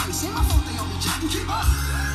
It's ain't my fault they all be jacking. Keep up.